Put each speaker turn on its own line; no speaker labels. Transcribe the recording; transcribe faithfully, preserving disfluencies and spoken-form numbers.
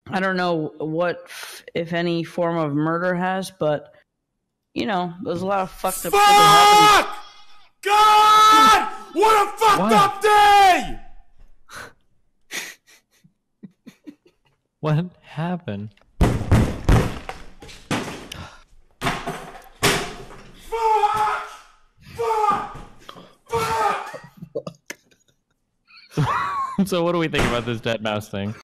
I don't know what, if any, form of murder has, but you know, there's a lot of fucked up shit that happens.
God! What a fucked what? up day!
What happened?
Fuck! Fuck! Fuck!
So what do we think about this dead mouse thing?